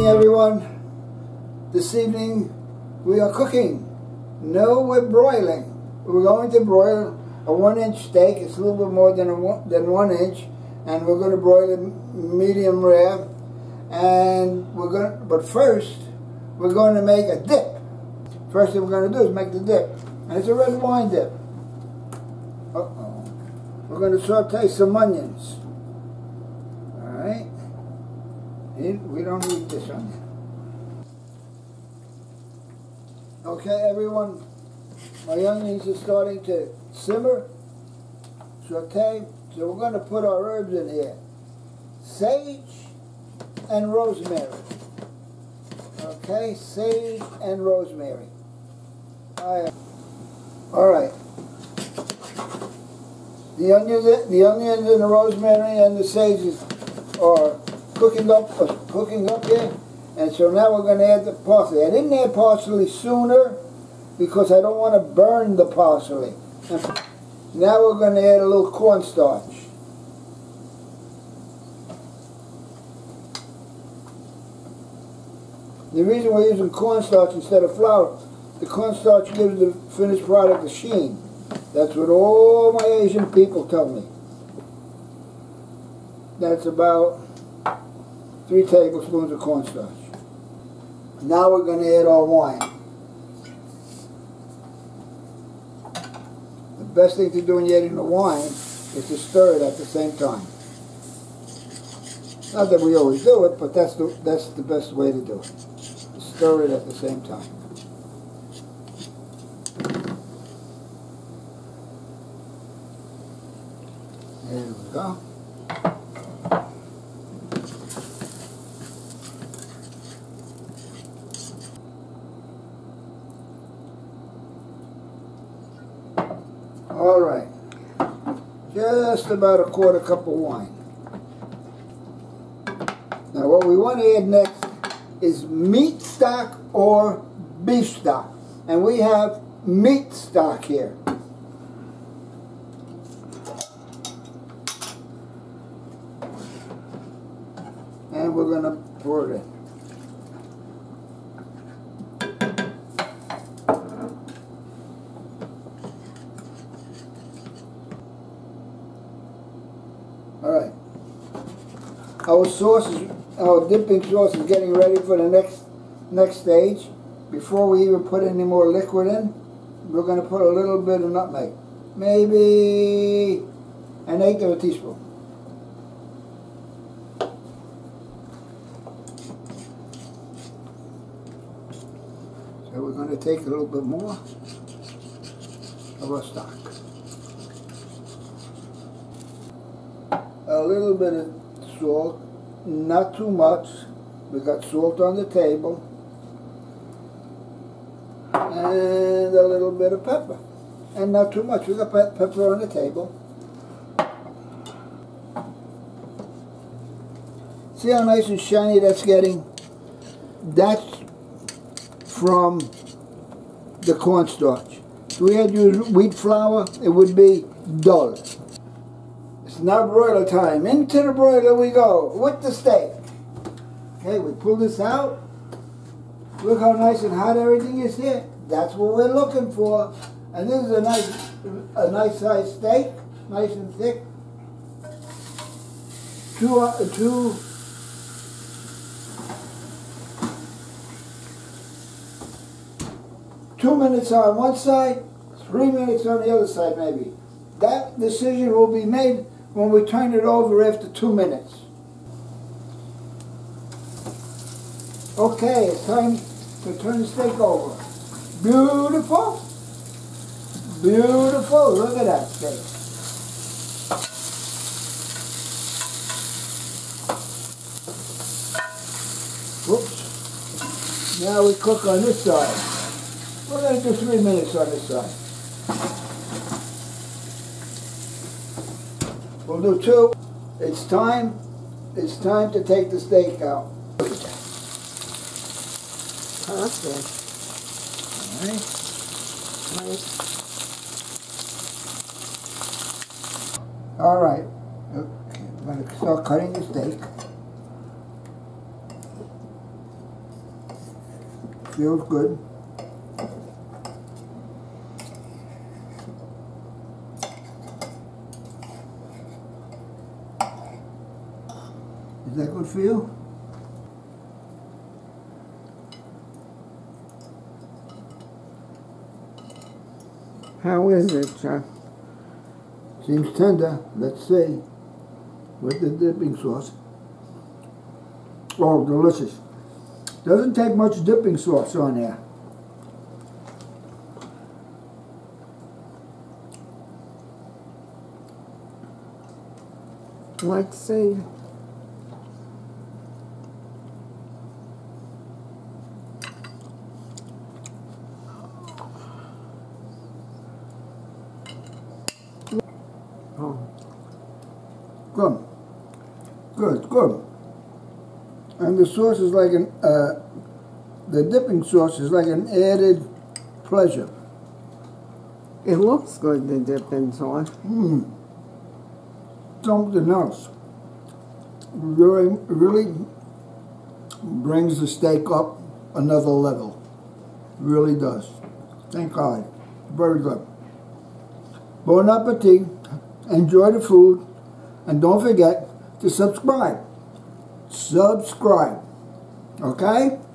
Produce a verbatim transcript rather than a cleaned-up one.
everyone. This evening we are cooking. No, we're broiling. We're going to broil a one inch steak. It's a little bit more than, a one, than one inch. And we're going to broil it medium rare. And we're going to, but first we're going to make a dip. First thing we're going to do is make the dip. And it's a red wine dip. Uh-oh. We're going to saute some onions. Alright. We don't need this onion. Okay, everyone. My onions are starting to simmer, saute. So we're going to put our herbs in here. Sage and rosemary. Okay, sage and rosemary. All right. The onions, the onions and the rosemary and the sage are cooking up, uh, cooking up here, and so now we're going to add the parsley. I didn't add parsley sooner because I don't want to burn the parsley. Now we're going to add a little cornstarch. The reason we're using cornstarch instead of flour, the cornstarch gives the finished product a sheen. That's what all my Asian people tell me. That's about three tablespoons of cornstarch. Now we're going to add our wine. The best thing to do when you're adding the wine is to stir it at the same time. Not that we always do it, but that's the, that's the best way to do it. To stir it at the same time. There we go. All right, just about a quarter cup of wine. Now what we want to add next is meat stock or beef stock. And we have meat stock here. And we're going to pour it in. Alright, our sauce is, our dipping sauce is getting ready for the next next stage. Before we even put any more liquid in, we're going to put a little bit of nutmeg. Maybe an eighth of a teaspoon. So we're going to take a little bit more of our stock. A little bit of salt, not too much. We got salt on the table. And a little bit of pepper. And not too much. We got pe pepper on the table. See how nice and shiny that's getting? That's from the cornstarch. If we had used wheat flour, it would be dull. It's now broiler time. Into the broiler we go with the steak. Okay, we pull this out. Look how nice and hot everything is here. That's what we're looking for. And this is a nice, a nice sized steak, nice and thick. Two, uh, two. Two minutes on one side, three minutes on the other side, maybe. That decision will be made when we turn it over after two minutes. Okay, it's time to turn the steak over. Beautiful. Beautiful. Look at that steak. Whoops. Now we cook on this side. We're going to do three minutes on this side. We'll do two. It's time. It's time to take the steak out. Look at that. Oh, that's good. All right. Nice. All right. Okay. I'm going to start cutting the steak. Feels good. Is that good for you? How is it, Chuck? Seems tender. Let's see. With the dipping sauce. Oh, delicious. Doesn't take much dipping sauce on there. Let's see. Oh. Good. Good, good. And the sauce is like an, uh, the dipping sauce is like an added pleasure. It looks good, the dipping sauce. Mmm. Something else. Really, really brings the steak up another level. Really does. Thank God. Very good. Bon appetit. Enjoy the food. And don't forget to subscribe. Subscribe. Okay?